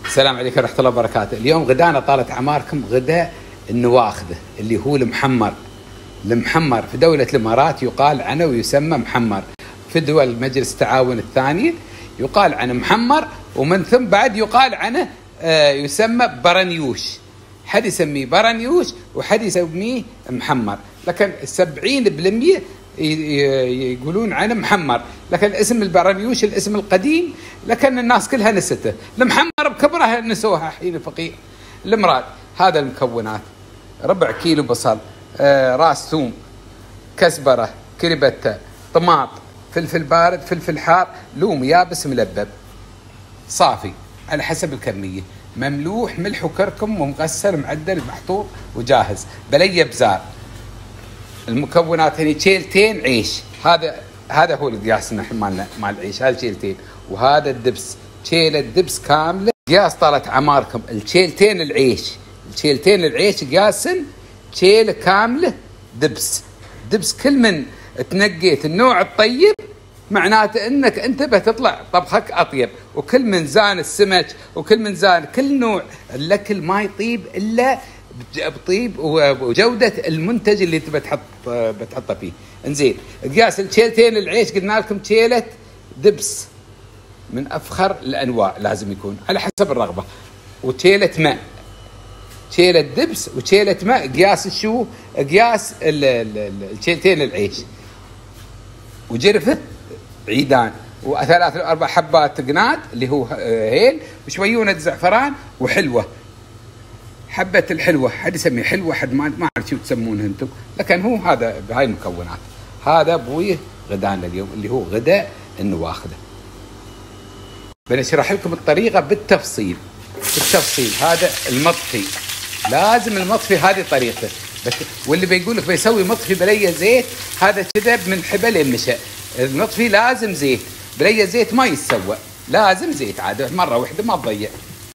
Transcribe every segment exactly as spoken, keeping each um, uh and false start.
السلام عليكم ورحمة الله وبركاته. اليوم غدانا طالت أعماركم غداء النواخذة اللي هو المحمر. المحمر في دولة الإمارات يقال عنه ويسمى محمر، في دول مجلس التعاون الثانية يقال عنه محمر، ومن ثم بعد يقال عنه آه يسمى برنيوش. حد يسميه برنيوش وحد يسميه محمر، لكن السبعين بالمية يقولون عنه محمر، لكن اسم البرنيوش الاسم القديم، لكن الناس كلها نسته. المحمر بكبرها نسوها حين فقير. المراد هذا المكونات: ربع كيلو بصل، آه راس ثوم، كزبرة، كريبتة، طماط، فلفل بارد، فلفل حار، لوم يابس ملبب صافي على حسب الكمية، مملوح، ملح وكركم ومغسل معدل محطوط وجاهز. بلية بزار. المكونات هني شيلتين عيش، هذا هذا هو القياس نحن مالنا مال العيش، هذا شيلتين، وهذا الدبس شيلة دبس كاملة. قياس طالت عماركم الشيلتين العيش، الشيلتين العيش قياسن شيلة كاملة دبس. دبس كل من تنقيت النوع الطيب معناته انك انت بتطلع طبخك اطيب، وكل من زان السمك وكل من زان كل نوع الاكل ما يطيب الا بطيب وجودة المنتج اللي انت بتحط بتحطه فيه. انزين، قياس الشيلتين العيش قلنا لكم شيلة دبس من افخر الانواع لازم يكون على حسب الرغبة، وشيلة ماء، شيلة دبس وشيلة ماء. قياس شو؟ قياس الشيلتين العيش. وجرفة عيدان، وثلاث اربع حبات قناد اللي هو هيل، وشويونة زعفران، وحلوة. حبة الحلوة حد يسميه حلوة، حد ما ما اعرف شو تسمونه انتم، لكن هو هذا بهاي المكونات. هذا بويه غدانا اليوم اللي هو غداء النواخذة. بنشرح لكم الطريقة بالتفصيل بالتفصيل. هذا المطفي، لازم المطفي هذه طريقته. واللي بيقول لك بيسوي مطفي بليه زيت، هذا كذب من حبل المشى. المطفي لازم زيت، بليه زيت ما يتسوى، لازم زيت عاد مرة واحدة ما تضيع.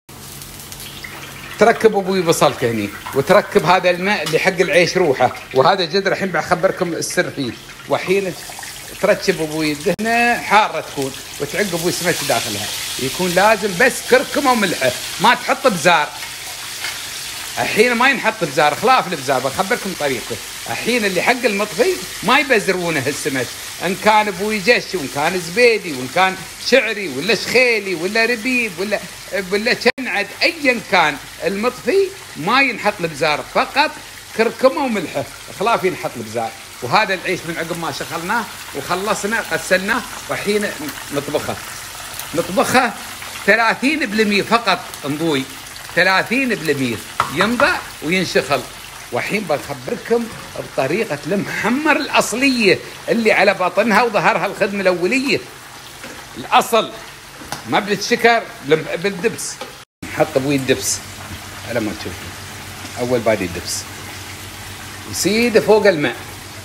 تركب ابوي بصلك هني، وتركب هذا الماء اللي حق العيش روحه، وهذا جدر الحين بخبركم السر فيه. وحين تركب ابوي الدهنه حاره تكون، وتعق ابوي سمك داخلها، يكون لازم بس كركمه وملحه، ما تحط بزار. الحين ما ينحط بزار، خلاف البزار بخبركم طريقته. الحين اللي حق المطفي ما يبزرونه السمك، ان كان ابوي جش وان كان زبيدي وان كان شعري ولا شخيلي ولا ربيب ولا ولا شنعد، ايا كان المطفي ما ينحط البزار، فقط كركمه وملحه، خلاف ينحط البزار. وهذا العيش من عقب ما شغلناه وخلصنا غسلناه، وحين نطبخه نطبخه ثلاثين بالمية فقط نضوي، ثلاثين بالمية ينضع وينشخل. وحين بخبركم بطريقة المحمر الأصلية اللي على بطنها وظهرها الخدمة الأولية، الأصل ما بالشكر بالدبس. نحط ابوي الدبس على ما تشوفون، أول بادي الدبس يصيد فوق الماء.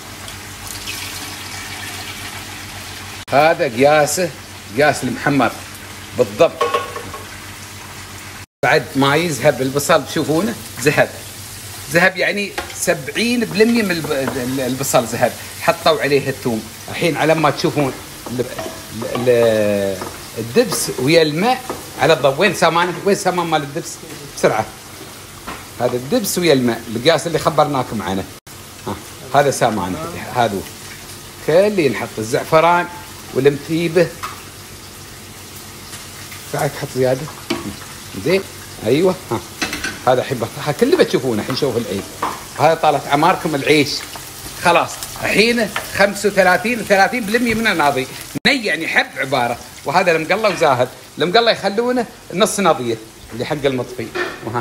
هذا قياسه، قياس المحمر بالضبط. بعد ما يذهب البصل تشوفونه ذهب ذهب يعني سبعين بالمية من البصل ذهب. حطوا عليه الثوم. الحين على ما تشوفون الدبس ويا الماء على الضوء. وين سامانه؟ وين سامان مال الدبس؟ بسرعه. هذا الدبس ويا الماء القياس اللي خبرناكم عنه. ها هذا سامانه، هذا كل ينحط الزعفران والمثيبه. بعد حط زياده زين. ايوه، ها هذا الحين كله بتشوفونه. الحين شوفوا العيش، هذا طالت عماركم العيش خلاص. الحين خمسة وثلاثين ثلاثين بالمية منه ناضي ني، يعني حب عباره. وهذا المقله وزاهد، المقله يخلونه نص نضيه اللي حق المطفي. وها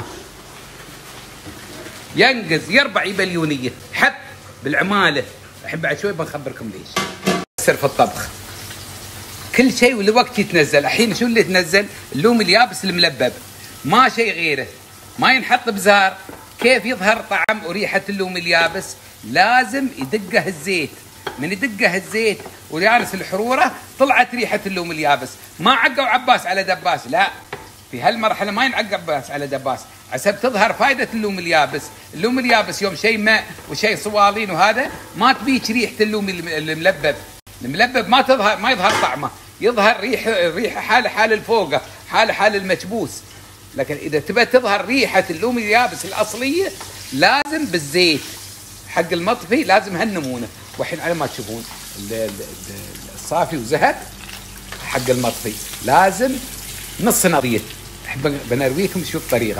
ينقز يربع يبليونيه حب بالعماله. الحين بعد شوي بنخبركم ليش. سر في الطبخ كل شيء ولوقت يتنزل. الحين شو اللي تنزل؟ اللوم اليابس الملبب، ما شيء غيره، ما ينحط بزار. كيف يظهر طعم وريحة اللوم اليابس؟ لازم يدقه الزيت. من يدقه الزيت ويانس الحرورة طلعت ريحة اللوم اليابس. ما عقوا عباس على دباس، لا، في هالمرحلة ما ينعق عباس على دباس، عسب تظهر فائدة اللوم اليابس. اللوم اليابس يوم شيء ماء وشيء صوالين وهذا ما تبيك ريحة اللوم الملبب. الملبب ما تظهر، ما يظهر طعمه، يظهر ريح ريحه حال حال الفوقه، حال حال المكبوس. لكن اذا تبى تظهر ريحه اللوم اليابس الاصليه لازم بالزيت حق المطفي، لازم هالنمونه. والحين على ما تشوفون الصافي وزهد حق المطفي لازم نص نظيف. احب بنرويكم شو الطريقه.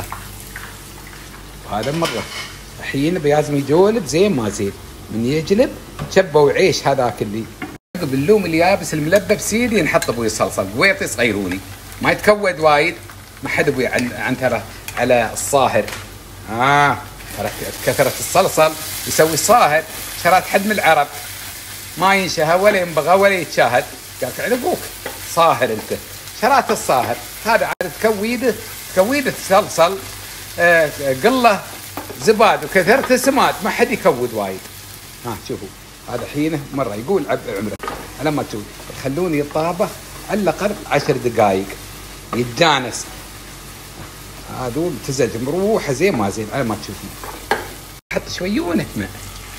وهذا مره الحين لازم يجولب زين ما زين، من يجلب شبوا عيش هذاك اللي باللوم اليابس الملبب سيدي نحط ابوي صلصه قويطي صغيروني ما يتكود وايد، ما حد ابوي عن عن ترى على الصاهر. اه ترى كثره الصلصل يسوي الصاهر. شرات حد من العرب ما ينشهى ولا ينبغى ولا يتشاهد، قال عن ابوك صاهر انت. شرات الصاهر هذا عاد تكويده تكويده صلصل آه قله زباد وكثرته سماد، ما حد يكود وايد. ها شوفوا هذا حينه مره يقول عب عمره على ما تشوف خلوني يطابخ على الاقل عشر دقائق يتجانس. هذول تزج مروحه زين ما زين على ما تشوفون. حط شويونه ماء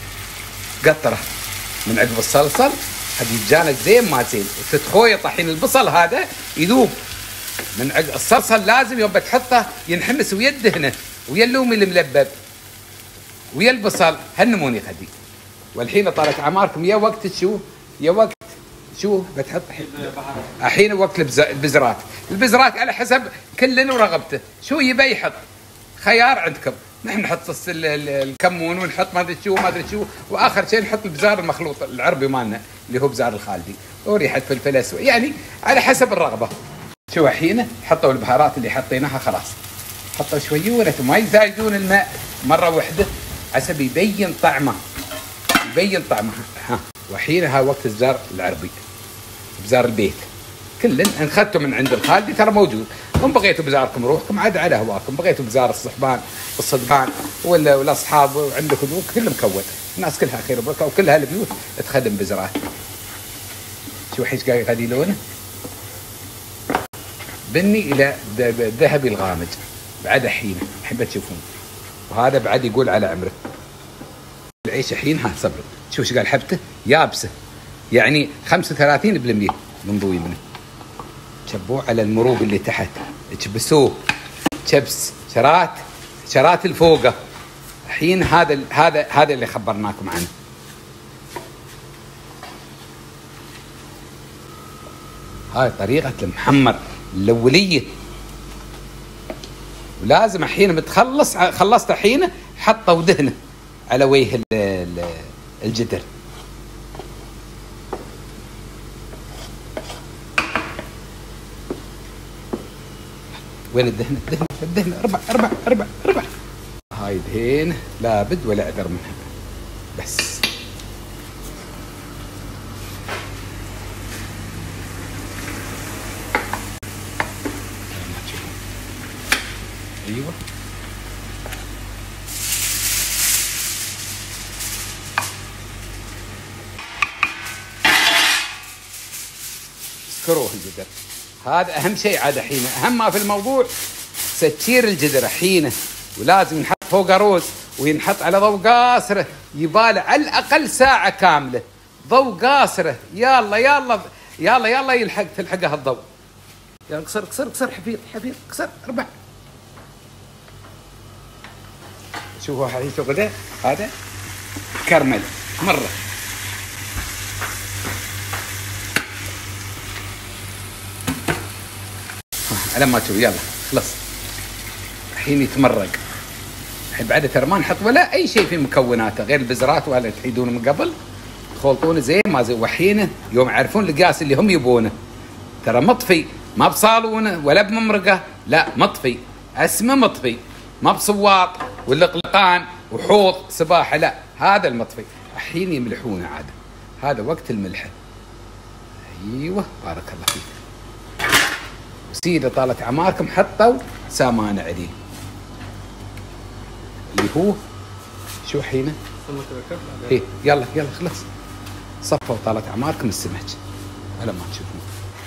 قطره من عقب الصلصل حق يتجانس زين ما زين وتتخويط. الحين البصل هذا يذوب من عقب الصلصل، لازم يوم تحطه ينحمس ويا الدهنه ويا اللومي الملبب ويا البصل هالنمون يخلي. والحين طالت اعماركم يا وقت شو يا وقت شو بتحط الحين وقت البزرات. البزرات على حسب كل ورغبته شو يبي يحط، خيار عندكم. نحن نحط الكمون ونحط ما ادري شو ما ادري شو، واخر شيء نحط البزار المخلوط العربي مالنا اللي هو بزار الخالدي وريحه فلفل اسود، يعني على حسب الرغبه. شو الحين حطوا البهارات اللي حطيناها خلاص، حطوا شويه وما يزايدون الماء مره واحده حسب يبين طعمه يبين طعمه. ها وحينها وقت الزار العربي بزار البيت كل ان اخذته من عند الخالدي ترى موجود. هم بغيتوا بزاركم روحكم عاد على هواكم، بغيتوا بزار الصحبان والصدبان ولا والاصحاب وعندكم كله مكون. الناس كلها خير وبركه وكلها البيوت تخدم بزرات. شو حيش قاعد لونه بني الى ذهبي الغامج بعد حين احب تشوفون. وهذا بعد يقول على عمره العيش حين. ها صبر شوف ايش قال حبته يابسه يعني خمسة وثلاثين بالمئة من ضوي منه. شبوه على المروق اللي تحت تشبسوه شبس شرات شرات الفوقه. الحين هذا هذا هذا اللي خبرناكم عنه. هاي طريقه المحمر الاوليه. ولازم الحين بتخلص خلصت الحين حطوا دهنه على وجه الجدر. وين الدهنه؟ الدهنه الدهنه اربع اربع اربع اربع. هاي دهين لا بد ولا اعذر منها بس. ايوه اسكروه الجدر. هذا اهم شيء عاد حين. اهم ما في الموضوع ستشير الجدر حينه، ولازم ينحط فوق روز وينحط على ضوء قاصره يباله على الاقل ساعه كامله. ضوء قاصره يلا يلا يلا يلا يلحق تلحقها الضوء. يلا قصر قصر قصر حفيظ حفيظ قصر اربع. شوفوا الحين شو غدا هذا كرمل مره. على ما تشوف يلا خلص الحين يتمرق. الحين بعد ترى ما نحط ولا اي شيء في مكوناته غير البزرات ولا تحيدونه من قبل تخلطونه زين ما زين. وحينه يوم يعرفون القاس اللي هم يبونه ترى مطفي ما بصالونه ولا بممرقه، لا مطفي اسمه مطفي ما بصواط ولا قلقان وحوض سباحه، لا هذا المطفي. الحين يملحونه عاد هذا وقت الملحه. ايوه بارك الله فيك. وسيدة طالت اعماركم حطوا سامان عليه اللي هو شو حينه؟ ايه يلا يلا خلص صفوا طالت اعماركم السمك على ما تشوفون.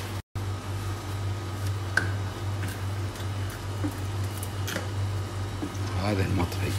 هذا المطفي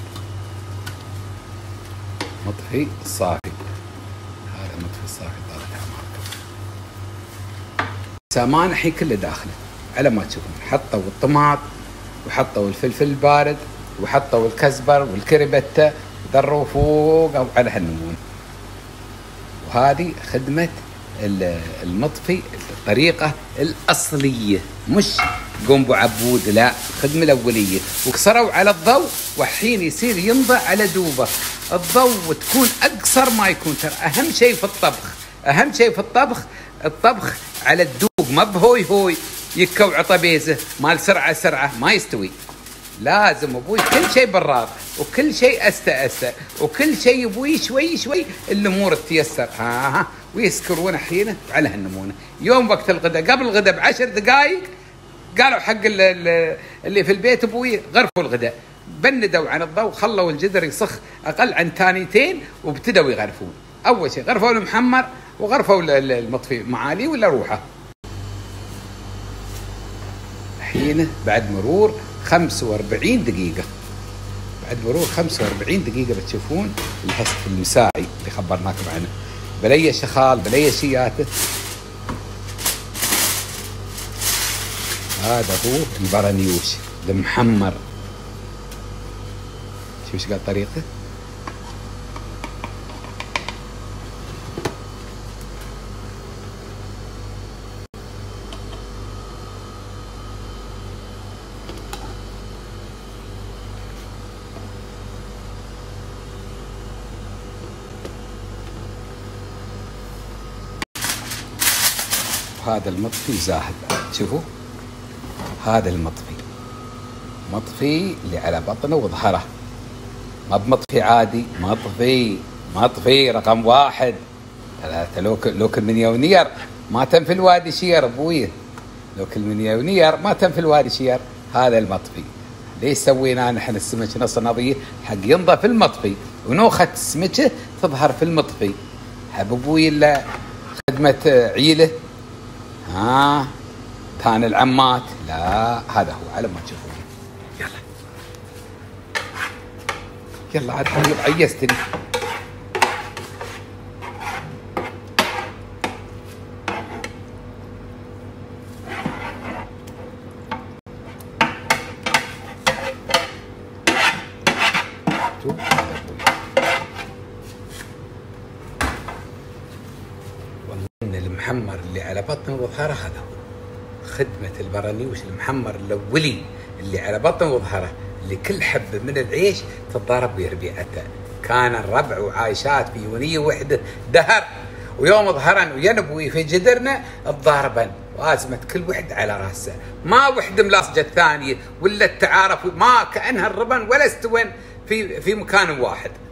مطفي الصافي. هذا مطفي الصافي طالت اعماركم. سامان الحين كله داخله على ما تشوفون. حطوا الطماط وحطوا الفلفل البارد وحطوا الكزبر والكربتة ذروا فوق أو على هالنمون. وهذه خدمة المطفي الطريقة الأصلية، مش قوم ابو عبود، لا، الخدمة الأولية. وكسروا على الضوء والحين يصير ينضع على دوبه. الضوء تكون أقصر ما يكون. ترى أهم شيء في الطبخ، أهم شيء في الطبخ الطبخ على الدوب، ما بهوي هوي يكوع عطبيزه مال سرعة سرعة ما يستوي. لازم ابوي كل شيء براد وكل شيء استا استا وكل شيء ابوي شوي شوي الامور تتيسر. ها ها ويسكرون حينه على هالنمونه. يوم وقت الغداء قبل الغداء بعشر دقائق قالوا حق اللي في البيت ابوي غرفوا الغداء، بندوا عن الضوء، خلوا الجدر يصخ اقل عن ثانيتين وابتدوا يغرفون. اول شيء غرفوا المحمر وغرفوا المطفي معالي ولا روحه. حينه بعد مرور خمسة وأربعين دقيقة، بعد مرور خمسة وأربعين دقيقة بتشوفون الهسك المساعي اللي خبرناكم عنه، بلي شخال بلي شياته. هذا هو البرانيوش المحمر. شوف ايش قال طريقته. هذا المطفي زاهد، شوفوا هذا المطفي، مطفي اللي على بطنه وظهره، ما بمطفي عادي، مطفي مطفي رقم واحد. ثلاثة لو لو كل من يونير ما تم في الوادي شير ابويه، لو كل من يونير ما تم في الوادي شير. هذا المطفي ليش سوينا نحن السمك نص نظيف حق ينضف في المطفي ونوخة السمكة تظهر في المطفي. حب ابوي الا خدمة عيله ها كان العمات، لا هذا هو على ما تشوفون. يلا يلا عاد حبيب عيستني. والله ان المحمر اللي على بطنه وظهره هذا هو خدمة البرانيوش المحمر الأولي اللي على بطن وظهره، اللي كل حبة من العيش تتضارب بربيعته. كان الربع وعايشات في ونية وحدة دهر، ويوم ظهرن وينبوي في جدرنا تضاربن، وازمت كل وحدة على راسه، ما وحدة ملاصجة الثانية ولا التعارف، ما كأنها الربن ولا استوين في في مكان واحد.